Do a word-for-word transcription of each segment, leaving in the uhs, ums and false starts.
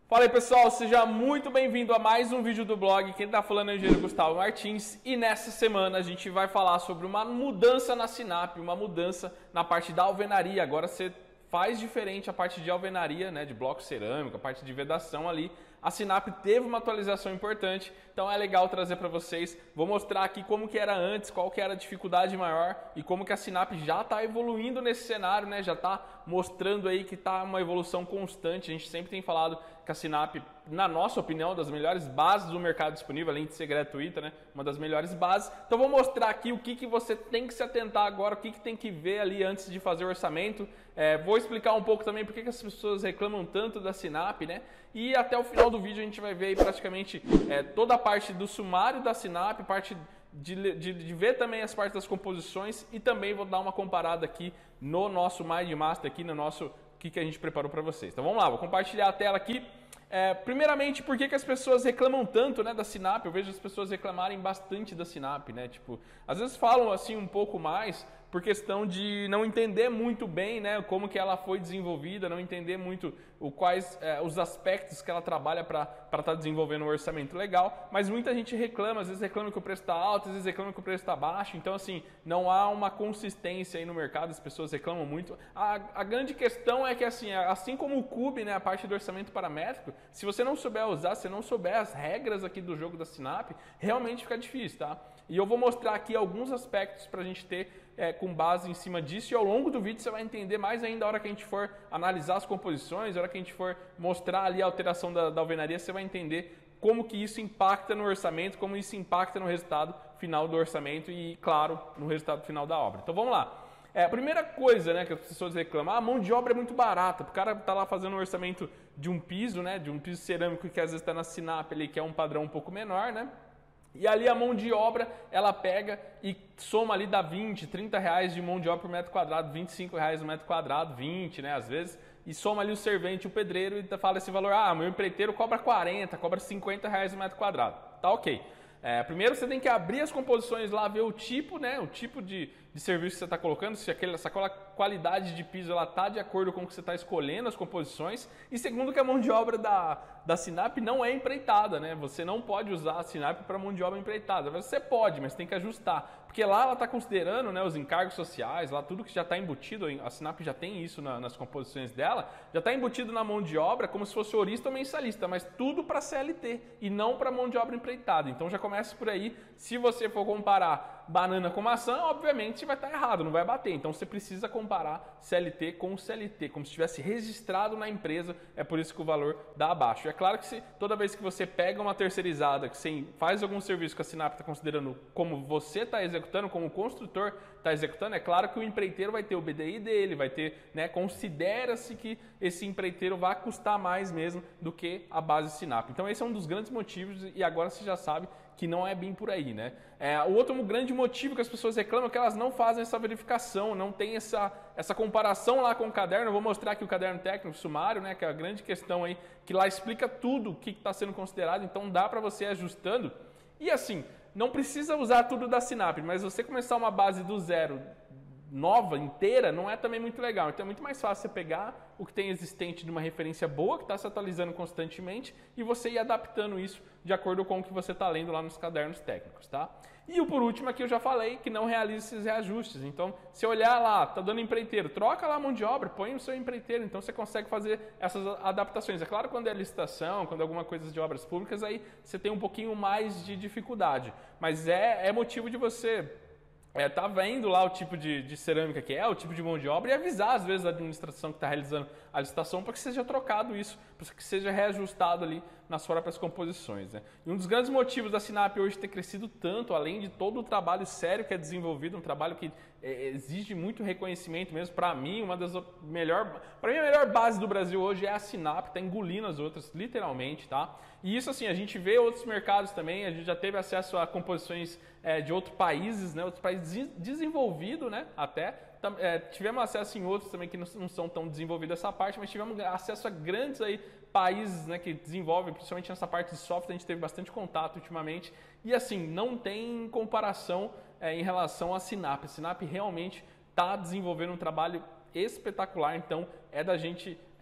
Fala aí pessoal, seja muito bem-vindo a mais um vídeo do blog. Quem está falando é o engenheiro Gustavo Martins e nessa semana a gente vai falar sobre uma mudança na Sinap, uma mudança na parte da alvenaria. Agora você faz diferente a parte de alvenaria, né, de bloco cerâmico, a parte de vedação ali. A Sinap teve uma atualização importante, então é legal trazer para vocês. Vou mostrar aqui como que era antes, qual que era a dificuldade maior e como que a Sinap já está evoluindo nesse cenário, né? Já está mostrando aí que está uma evolução constante. A gente sempre tem falado que a Sinap, na nossa opinião, das melhores bases do mercado disponível, além de ser gratuita, né? Uma das melhores bases. Então vou mostrar aqui o que, que você tem que se atentar agora, o que, que tem que ver ali antes de fazer o orçamento. É, vou explicar um pouco também por que, que as pessoas reclamam tanto da Sinap, né? E até o final do vídeo a gente vai ver aí praticamente é, toda a parte do sumário da Sinap, parte de, de, de ver também as partes das composições e também vou dar uma comparada aqui no nosso MindMaster, aqui no nosso o que, que a gente preparou para vocês. Então vamos lá, vou compartilhar a tela aqui. É, primeiramente, por que, que as pessoas reclamam tanto, né, da Sinap? Eu vejo as pessoas reclamarem bastante da Sinap, né? Tipo, às vezes falam assim um pouco mais por questão de não entender muito bem, né, como que ela foi desenvolvida, não entender muito o, quais é, os aspectos que ela trabalha para estar tá desenvolvendo um orçamento legal, mas muita gente reclama, às vezes reclama que o preço está alto, às vezes reclama que o preço está baixo, então assim, não há uma consistência aí no mercado, as pessoas reclamam muito. A, a grande questão é que assim, assim como o Cube, né, a parte do orçamento paramétrico, se você não souber usar, se não souber as regras aqui do jogo da Sinap, realmente fica difícil, tá? E eu vou mostrar aqui alguns aspectos para a gente ter é, com base em cima disso e ao longo do vídeo você vai entender mais ainda a hora que a gente for analisar as composições, a hora que a gente for mostrar ali a alteração da, da alvenaria, você vai entender como que isso impacta no orçamento, como isso impacta no resultado final do orçamento e, claro, no resultado final da obra. Então vamos lá. É, a primeira coisa, né, que as pessoas reclamam, ah, a mão de obra é muito barata, o cara tá lá fazendo um orçamento de um piso, né, de um piso cerâmico que às vezes está na Sinap, ali, que é um padrão um pouco menor, né? E ali a mão de obra, ela pega e soma ali, dá vinte, trinta reais de mão de obra por metro quadrado, vinte e cinco reais no metro quadrado, vinte, né, às vezes, e soma ali o servente, o pedreiro, e fala esse valor, ah, meu empreiteiro cobra quarenta, cobra cinquenta reais no metro quadrado, tá ok. É, primeiro você tem que abrir as composições lá, ver o tipo, né, o tipo de, de serviço que você está colocando, se aquele, essa qualidade de piso está de acordo com o que você está escolhendo as composições. E segundo que a mão de obra da, da Sinap não é empreitada, né? Você não pode usar a Sinap para mão de obra empreitada. Você pode, mas tem que ajustar. Porque lá ela está considerando, né, os encargos sociais, lá tudo que já está embutido, a Sinap já tem isso na, nas composições dela, já está embutido na mão de obra como se fosse horista ou mensalista, mas tudo para C L T e não para mão de obra empreitada. Então já começa por aí. Se você for comparar banana com maçã, obviamente vai estar errado, não vai bater. Então você precisa comparar C L T com C L T, como se estivesse registrado na empresa, é por isso que o valor dá abaixo. É claro que se, toda vez que você pega uma terceirizada, que você faz algum serviço que a Sinap está considerando como você está executando, como o construtor está executando, é claro que o empreiteiro vai ter o B D I dele, vai ter, né, considera-se que esse empreiteiro vai custar mais mesmo do que a base Sinap. Então esse é um dos grandes motivos e agora você já sabe que não é bem por aí, né? É, o outro grande motivo que as pessoas reclamam é que elas não fazem essa verificação, não tem essa, essa comparação lá com o caderno. Eu vou mostrar aqui o caderno técnico, o sumário, né? Que é a grande questão aí, que lá explica tudo o que está sendo considerado, então dá para você ir ajustando. E assim, não precisa usar tudo da Sinap, mas você começar uma base do zero, nova, inteira, não é também muito legal. Então é muito mais fácil você pegar o que tem existente de uma referência boa, que está se atualizando constantemente, e você ir adaptando isso de acordo com o que você está lendo lá nos cadernos técnicos, tá? E o por último aqui eu já falei que não realiza esses reajustes. Então, se olhar lá, tá dando empreiteiro, troca lá a mão de obra, põe o seu empreiteiro, então você consegue fazer essas adaptações. É claro, quando é licitação, quando é alguma coisa de obras públicas, aí você tem um pouquinho mais de dificuldade, mas é, é motivo de você É, tá vendo lá o tipo de, de cerâmica que é, o tipo de mão de obra e avisar às vezes a administração que está realizando a licitação para que seja trocado isso, para que seja reajustado ali nas próprias composições, né? E um dos grandes motivos da Sinap hoje ter crescido tanto, além de todo o trabalho sério que é desenvolvido, um trabalho que é, exige muito reconhecimento mesmo, para mim, uma das melhor, para mim a melhor base do Brasil hoje é a Sinap, está engolindo as outras, literalmente, tá? E isso assim, a gente vê outros mercados também, a gente já teve acesso a composições é, de outros países, né? Outros países desenvolvidos, né? Até. É, tivemos acesso em outros também que não, não são tão desenvolvidos essa parte, mas tivemos acesso a grandes aí, países, né, que desenvolvem, principalmente nessa parte de software, a gente teve bastante contato ultimamente. E assim, não tem comparação é, em relação à Sinap. A Sinap realmente está desenvolvendo um trabalho espetacular, então é da gente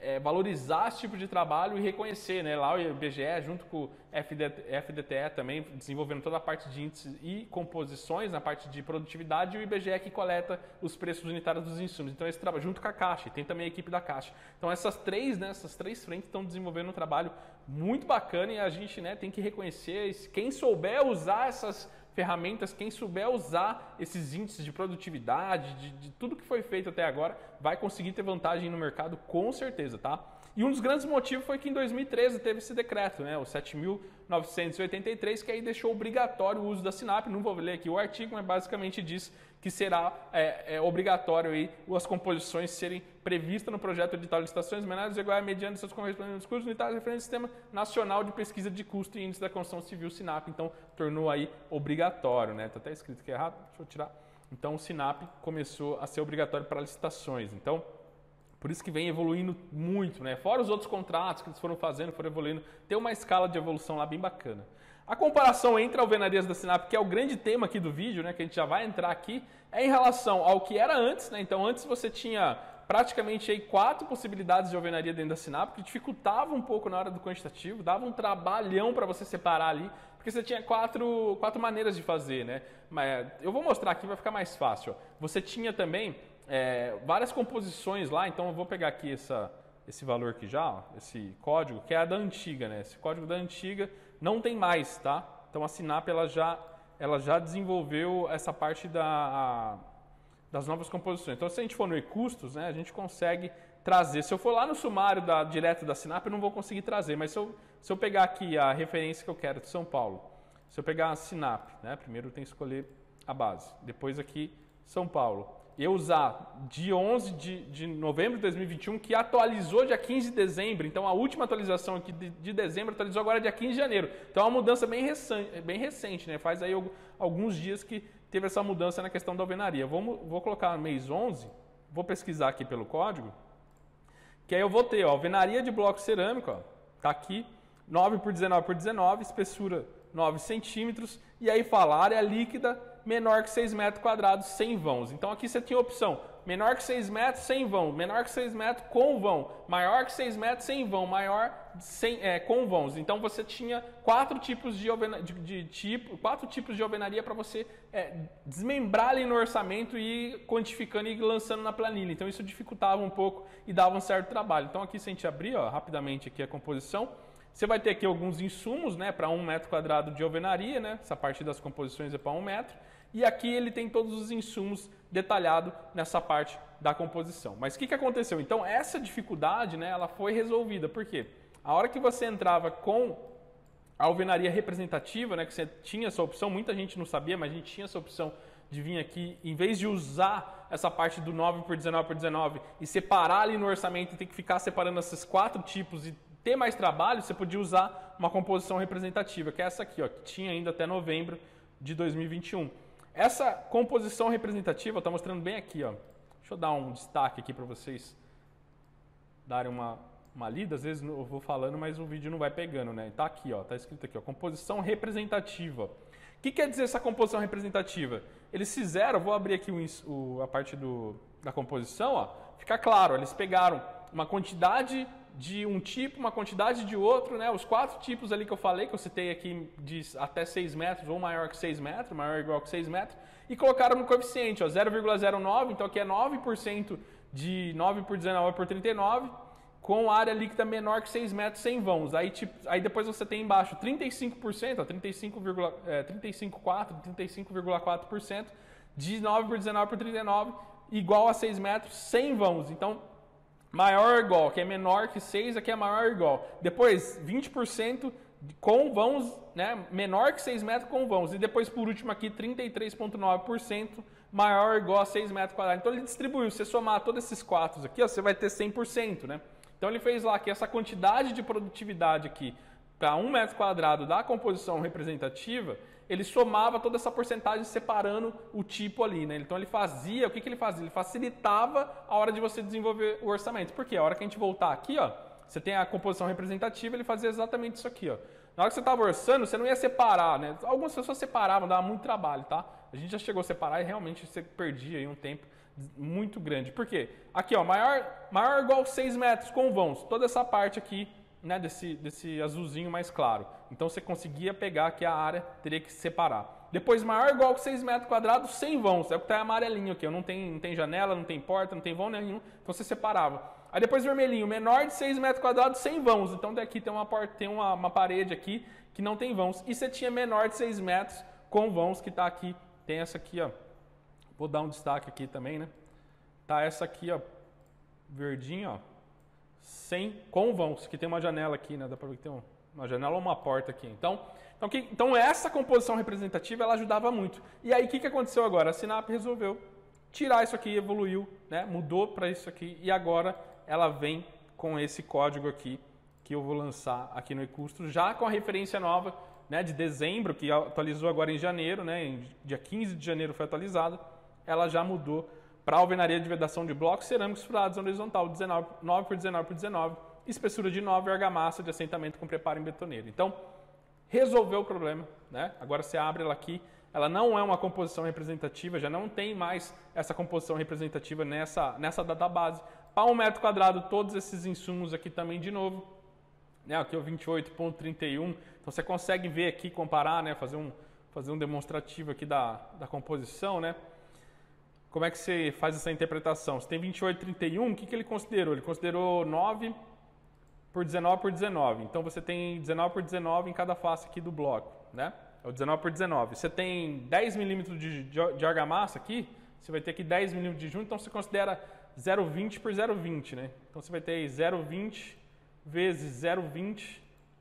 é, valorizar esse tipo de trabalho e reconhecer, né? Lá o I B G E, junto com o F D T E também, desenvolvendo toda a parte de índices e composições, na parte de produtividade, e o I B G E que coleta os preços unitários dos insumos. Então, esse trabalho, junto com a Caixa, e tem também a equipe da Caixa. Então, essas três, né, essas três frentes estão desenvolvendo um trabalho muito bacana e a gente, né, tem que reconhecer, quem souber usar essas ferramentas, quem souber usar esses índices de produtividade, de, de tudo que foi feito até agora, vai conseguir ter vantagem no mercado com certeza, tá? E um dos grandes motivos foi que em dois mil e treze teve esse decreto, né, o sete mil novecentos e oitenta e três, que aí deixou obrigatório o uso da SINAP. Não vou ler aqui o artigo, mas basicamente diz que será é, é, obrigatório aí as composições serem previstas no projeto edital de licitações menores ou iguais mediante seus correspondentes custos unitários referentes ao Sistema Nacional de Pesquisa de Custo e Índice da Construção Civil, SINAP. Então, tornou aí obrigatório, né? Está até escrito aqui errado, deixa eu tirar. Então, o SINAP começou a ser obrigatório para licitações. Então, por isso que vem evoluindo muito, né? Fora os outros contratos que eles foram fazendo, foram evoluindo, tem uma escala de evolução lá bem bacana. A comparação entre alvenarias da SINAP, que é o grande tema aqui do vídeo, né, que a gente já vai entrar aqui, é em relação ao que era antes, né? Então, antes você tinha praticamente aí quatro possibilidades de alvenaria dentro da SINAP, que dificultava um pouco na hora do quantitativo, dava um trabalhão para você separar ali, porque você tinha quatro, quatro maneiras de fazer, né? Mas eu vou mostrar aqui, vai ficar mais fácil. Ó. Você tinha também é, várias composições lá, então eu vou pegar aqui essa, esse valor aqui já, ó, esse código, que é a da antiga, né? Esse código da antiga não tem mais, tá? Então a SINAP ela já, ela já desenvolveu essa parte da, a, das novas composições. Então se a gente for no e-custos, né, a gente consegue trazer. Se eu for lá no sumário da, direto da SINAP, eu não vou conseguir trazer, mas se eu, se eu pegar aqui a referência que eu quero de São Paulo, se eu pegar a SINAP, né, primeiro eu tenho que escolher a base, depois aqui São Paulo, e eu usar de onze de, de novembro de dois mil e vinte e um, que atualizou dia quinze de dezembro, então a última atualização aqui de, de dezembro atualizou agora dia quinze de janeiro. Então é uma mudança bem recente, bem recente, né? Faz aí alguns dias que teve essa mudança na questão da alvenaria. Vou, vou colocar mês onze, vou pesquisar aqui pelo código, que aí eu vou ter, ó, alvenaria de bloco cerâmico, ó, tá aqui, nove por dezenove por dezenove, espessura nove centímetros, e aí fala área líquida menor que seis metros quadrados sem vãos. Então aqui você tinha a opção menor que seis metros sem vão, menor que seis metros com vão, maior que seis metros sem vão, maior sem, é, com vãos. Então você tinha quatro tipos de, alvena, de, de tipo, quatro tipos de alvenaria para você é, desmembrar ali no orçamento e ir quantificando e lançando na planilha. Então isso dificultava um pouco e dava um certo trabalho. Então aqui se a gente abrir, ó, rapidamente aqui a composição, você vai ter aqui alguns insumos, né, para um metro quadrado de alvenaria, né? Essa parte das composições é para um metro. E aqui ele tem todos os insumos detalhados nessa parte da composição. Mas o que, que aconteceu? Então essa dificuldade, né, ela foi resolvida. Por quê? A hora que você entrava com a alvenaria representativa, né, que você tinha essa opção, muita gente não sabia, mas a gente tinha essa opção de vir aqui, em vez de usar essa parte do nove por dezenove por dezenove e separar ali no orçamento e ter que ficar separando esses quatro tipos e ter mais trabalho, você podia usar uma composição representativa, que é essa aqui, ó, que tinha ainda até novembro de dois mil e vinte e um. Essa composição representativa, está mostrando bem aqui, ó. Deixa eu dar um destaque aqui para vocês darem uma, uma lida. Às vezes eu vou falando, mas o vídeo não vai pegando, né? Está aqui, ó, tá escrito aqui, ó, composição representativa. O que quer dizer essa composição representativa? Eles fizeram, vou abrir aqui o, o, a parte do, da composição, ó, fica claro, eles pegaram uma quantidade de um tipo, uma quantidade de outro, né? Os quatro tipos ali que eu falei, que eu citei aqui de até seis metros ou maior que seis metros, maior ou igual que seis metros, e colocaram no coeficiente, ó, zero vírgula zero nove, então aqui é nove por cento de nove por dezenove por trinta e nove, com área líquida menor que seis metros sem vãos. Aí, tipo, aí depois você tem embaixo trinta e cinco por cento, ó, trinta e cinco vírgula quatro, trinta e cinco vírgula quatro por cento de nove por dezenove por trinta e nove, igual a seis metros sem vãos. Então, maior ou igual, que é menor que seis, aqui é maior ou igual. Depois, vinte por cento com vãos, né, menor que seis metros com vãos. E depois, por último aqui, trinta e três vírgula nove por cento maior ou igual a seis metros quadrados. Então, ele distribuiu. Se você somar todos esses quatro aqui, ó, você vai ter cem por cento, né? Então, ele fez lá que essa quantidade de produtividade aqui para um metro quadrado da composição representativa, ele somava toda essa porcentagem separando o tipo ali, né? Então ele fazia, o que, que ele fazia? Ele facilitava a hora de você desenvolver o orçamento. Por quê? A hora que a gente voltar aqui, ó, você tem a composição representativa, ele fazia exatamente isso aqui, ó. Na hora que você estava orçando, você não ia separar, né? Algumas pessoas separavam, dava muito trabalho, tá? A gente já chegou a separar e realmente você perdia aí um tempo muito grande. Por quê? Aqui, ó, maior, maior ou igual a seis metros com vãos. Toda essa parte aqui, né, desse, desse azulzinho mais claro. Então você conseguia pegar aqui a área, teria que separar. Depois, maior ou igual a seis metros quadrados sem vãos. É o que está amarelinho aqui. Ó. Não, tem, não tem janela, não tem porta, não tem vão nenhum. Então você separava. Aí depois vermelhinho, menor de seis metros quadrados sem vãos. Então daqui tem uma, porta, tem uma, uma parede aqui que não tem vãos. E você tinha menor de seis metros com vãos, que está aqui. Tem essa aqui, ó. Vou dar um destaque aqui também, né? Tá essa aqui, ó, verdinha, ó, sem, com vãos, que tem uma janela aqui, né? Dá pra ver que tem uma janela ou uma porta aqui. Então, então, que, então essa composição representativa, ela ajudava muito. E aí, o que, que aconteceu agora? A Sinap resolveu tirar isso aqui, evoluiu, né? Mudou para isso aqui e agora ela vem com esse código aqui que eu vou lançar aqui no eCustro, já com a referência nova, né, de dezembro, que atualizou agora em janeiro, né? Em dia quinze de janeiro foi atualizada. Ela já mudou para alvenaria de vedação de blocos cerâmicos furados horizontal, dezenove, nove por dezenove por dezenove, espessura de nove e argamassa de assentamento com preparo em betoneira. Então, resolveu o problema, né? Agora você abre ela aqui, ela não é uma composição representativa, já não tem mais essa composição representativa nessa, nessa database. Para um metro quadrado, todos esses insumos aqui também de novo, né? Aqui é o vinte e oito ponto trinta e um, então você consegue ver aqui, comparar, né? Fazer um, fazer um demonstrativo aqui da, da composição, né? Como é que você faz essa interpretação? Você tem vinte e oito, trinta e um, o que, que ele considerou? Ele considerou nove por dezenove por dezenove. Então você tem dezenove por dezenove em cada face aqui do bloco, né? É o dezenove por dezenove. Você tem dez milímetros de, de, de argamassa aqui, você vai ter aqui dez milímetros de junto, então você considera zero vírgula vinte por zero vírgula vinte, né? Então você vai ter zero vírgula vinte vezes zero vírgula vinte,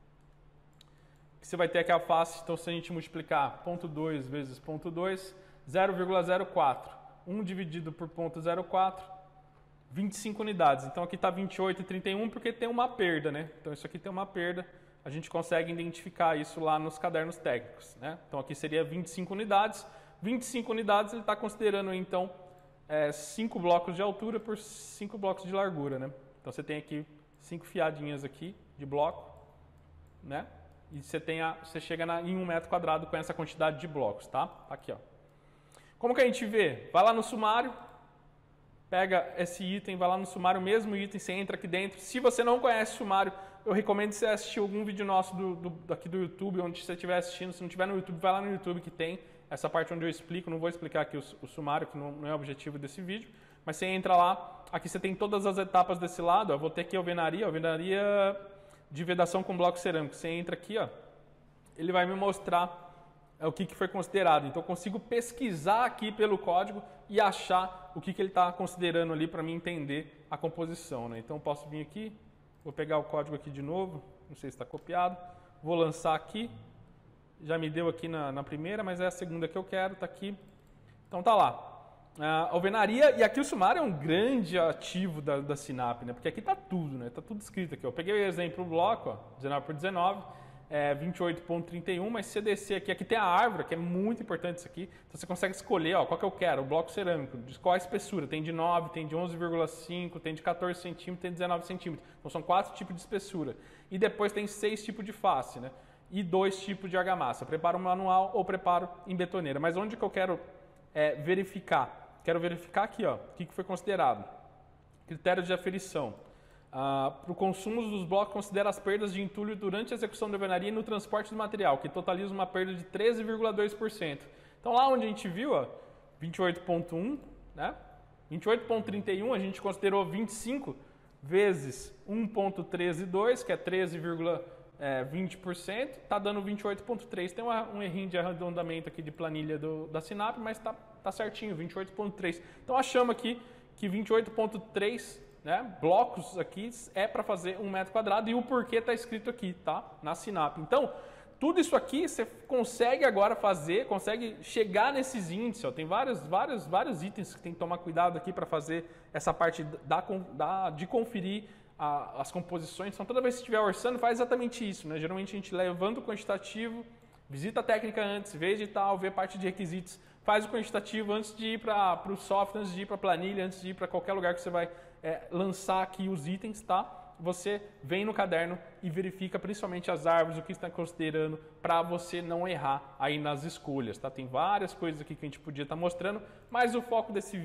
que você vai ter aqui a face, então se a gente multiplicar zero vírgula dois vezes zero vírgula dois, zero vírgula zero quatro. um dividido por zero vírgula zero quatro, vinte e cinco unidades. Então aqui está vinte e oito e trinta e um porque tem uma perda, né? Então isso aqui tem uma perda, a gente consegue identificar isso lá nos cadernos técnicos, né? Então aqui seria vinte e cinco unidades. vinte e cinco unidades ele está considerando então é, cinco blocos de altura por cinco blocos de largura, né? Então você tem aqui cinco fiadinhas aqui de bloco, né? E você, tem a, você chega na, em um metro quadrado com essa quantidade de blocos, tá? Aqui, ó. Como que a gente vê? Vai lá no sumário, pega esse item, vai lá no sumário, o mesmo item, você entra aqui dentro. Se você não conhece o sumário, eu recomendo você assistir algum vídeo nosso do, do, aqui do YouTube, onde você estiver assistindo. Se não estiver no YouTube, vai lá no YouTube que tem essa parte onde eu explico. Não vou explicar aqui o, o sumário, que não, não é o objetivo desse vídeo. Mas você entra lá, aqui você tem todas as etapas desse lado. Ó, vou ter aqui a alvenaria, alvenaria de vedação com bloco cerâmico. Você entra aqui, ó, ele vai me mostrar é o que, que foi considerado. Então eu consigo pesquisar aqui pelo código e achar o que, que ele está considerando ali para mim entender a composição, né? Então eu posso vir aqui, vou pegar o código aqui de novo, não sei se está copiado, vou lançar aqui, já me deu aqui na, na primeira, mas é a segunda que eu quero, está aqui. Então tá lá. A alvenaria, e aqui o sumário é um grande ativo da, da Sinap, né? Porque aqui está tudo, né? Está tudo escrito aqui. Eu peguei o exemplo do bloco, ó, dezenove por dezenove, É vinte e oito ponto trinta e um, mas se você descer aqui, aqui tem a árvore, que é muito importante isso aqui, então você consegue escolher, ó, qual que eu quero, o bloco cerâmico, de qual a espessura, tem de nove, tem de onze vírgula cinco, tem de quatorze centímetros, tem de dezenove centímetros, então são quatro tipos de espessura, e depois tem seis tipos de face, né, e dois tipos de argamassa, preparo manual ou preparo em betoneira, mas onde que eu quero é, verificar? Quero verificar aqui, ó, o que, que foi considerado, critérios de aferição. Uh, para o consumo dos blocos, considera as perdas de entulho durante a execução da alvenaria e no transporte do material, que totaliza uma perda de treze vírgula dois por cento. Então lá onde a gente viu, ó, vinte e oito ponto um, né? vinte e oito ponto trinta e um, a gente considerou vinte e cinco vezes um ponto treze dois, que é treze vírgula vinte por cento, está dando vinte e oito ponto três. Tem uma, um errinho de arredondamento aqui de planilha do, da Sinap, mas está tá certinho, vinte e oito ponto três. Então achamos aqui que vinte e oito ponto três, né, blocos aqui é para fazer um metro quadrado e o porquê está escrito aqui, tá? Na Sinap. Então, tudo isso aqui você consegue agora fazer, consegue chegar nesses índices. Ó, tem vários, vários, vários itens que tem que tomar cuidado aqui para fazer essa parte da, da, de conferir a, as composições. Então, toda vez que estiver orçando, faz exatamente isso, né? Geralmente a gente levanta o quantitativo, visita a técnica antes, vê edital, vê parte de requisitos, faz o quantitativo antes de ir para o software, antes de ir para a planilha, antes de ir para qualquer lugar que você vai é, lançar aqui os itens, tá? Você vem no caderno e verifica principalmente as árvores, o que está considerando, para você não errar aí nas escolhas, tá? Tem várias coisas aqui que a gente podia estar mostrando, mas o foco desse vídeo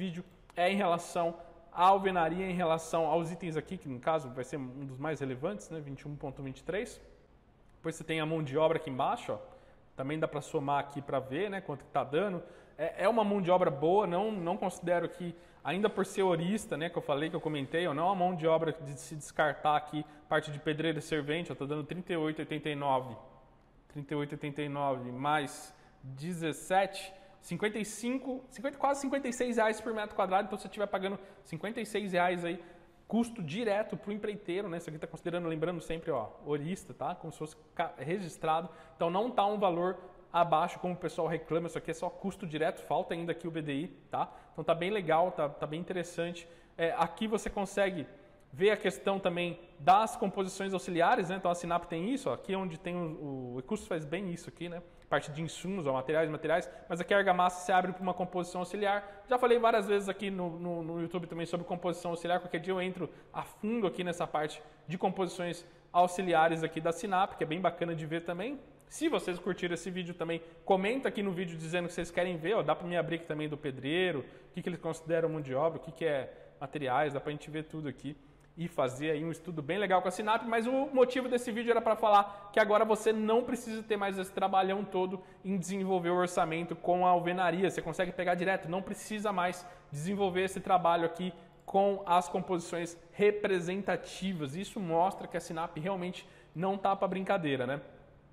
é em relação à alvenaria, em relação aos itens aqui, que no caso vai ser um dos mais relevantes, né? vinte e um ponto vinte e três. Depois você tem a mão de obra aqui embaixo, ó. Também dá para somar aqui para ver, né, quanto que está dando. É, é uma mão de obra boa, não, não considero que, ainda por ser orista, né, que eu falei, que eu comentei, ó, não é uma mão de obra de se descartar aqui, parte de pedreiro e servente, está dando trinta e oito reais e oitenta e nove centavos. trinta e oito reais e oitenta e nove centavos mais dezessete, cinquenta e cinco, cinquenta, quase cinquenta e seis reais por metro quadrado, então se você estiver pagando cinquenta e seis reais aí, custo direto para o empreiteiro, né? Isso aqui está considerando, lembrando sempre, ó, orista, tá? Como se fosse registrado. Então não está um valor abaixo como o pessoal reclama, isso aqui é só custo direto, falta ainda aqui o B D I, tá? Então tá bem legal, tá, tá bem interessante. É, aqui você consegue ver a questão também das composições auxiliares, né? Então a Sinap tem isso, ó, aqui é onde tem o, o recurso faz bem isso aqui, né? Parte de insumos, ó, materiais, materiais, mas aqui a argamassa se abre para uma composição auxiliar. Já falei várias vezes aqui no, no, no YouTube também sobre composição auxiliar, qualquer dia eu entro a fundo aqui nessa parte de composições auxiliares aqui da Sinap, que é bem bacana de ver também. Se vocês curtiram esse vídeo também, comenta aqui no vídeo dizendo que vocês querem ver, ó, dá para me abrir aqui também do pedreiro, o que, que eles consideram mão de obra, o que, que é materiais, dá para a gente ver tudo aqui e fazer aí um estudo bem legal com a Sinap, mas o motivo desse vídeo era para falar que agora você não precisa ter mais esse trabalhão todo em desenvolver o orçamento com a alvenaria, você consegue pegar direto, não precisa mais desenvolver esse trabalho aqui com as composições representativas. Isso mostra que a Sinap realmente não tá para brincadeira, né?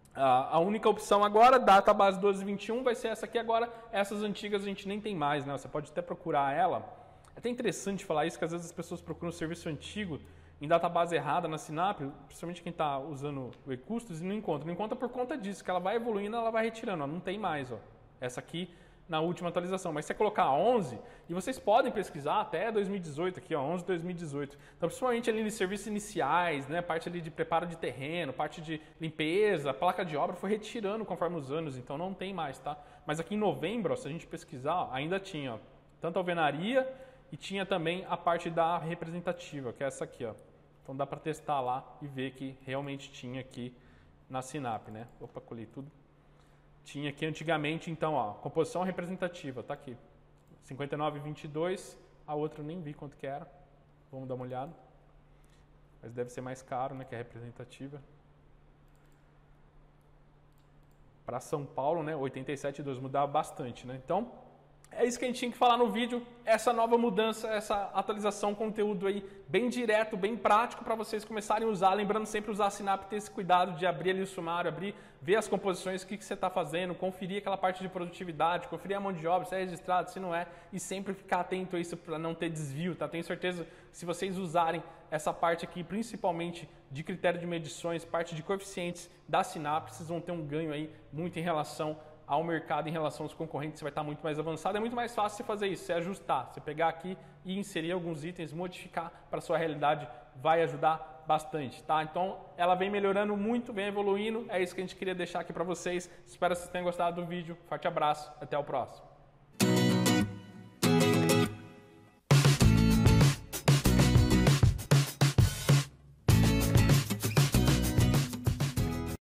A única opção agora, data base doze vinte e um, vai ser essa aqui agora, essas antigas a gente nem tem mais, né? Você pode até procurar ela. É até interessante falar isso, que às vezes as pessoas procuram um serviço antigo em database errada na Sinap, principalmente quem está usando o e-custos, e não encontra. Não encontra por conta disso, que ela vai evoluindo, ela vai retirando. Ó, não tem mais, ó. Essa aqui na última atualização. Mas se você colocar onze, e vocês podem pesquisar até dois mil e dezoito aqui, ó, onze de dois mil e dezoito. Então, principalmente ali nos serviços iniciais, né, parte ali de preparo de terreno, parte de limpeza, placa de obra, foi retirando conforme os anos, então não tem mais, tá? Mas aqui em novembro, ó, se a gente pesquisar, ó, ainda tinha, ó, tanto a alvenaria e tinha também a parte da representativa, que é essa aqui, ó. Então dá para testar lá e ver que realmente tinha aqui na Sinap, né? Opa, colei tudo. Tinha aqui antigamente, então, ó, composição representativa, tá aqui. cinquenta e nove reais e vinte e dois centavos, a outra eu nem vi quanto que era. Vamos dar uma olhada. Mas deve ser mais caro, né, que a representativa. Para São Paulo, né, oitenta e sete reais e dois centavos, mudava bastante, né? Então, é isso que a gente tinha que falar no vídeo, essa nova mudança, essa atualização, conteúdo aí bem direto, bem prático para vocês começarem a usar. Lembrando sempre usar a Sinap, ter esse cuidado de abrir ali o sumário, abrir, ver as composições, o que, que você está fazendo, conferir aquela parte de produtividade, conferir a mão de obra, se é registrado, se não é, e sempre ficar atento a isso para não ter desvio, tá? Tenho certeza que se vocês usarem essa parte aqui, principalmente de critério de medições, parte de coeficientes da Sinap, vocês vão ter um ganho aí muito em relação ao mercado, em relação aos concorrentes, você vai estar muito mais avançado. É muito mais fácil você fazer isso, você ajustar, você pegar aqui e inserir alguns itens, modificar para a sua realidade, vai ajudar bastante, tá? Então, ela vem melhorando muito, vem evoluindo, é isso que a gente queria deixar aqui para vocês. Espero que vocês tenham gostado do vídeo. Forte abraço, até o próximo.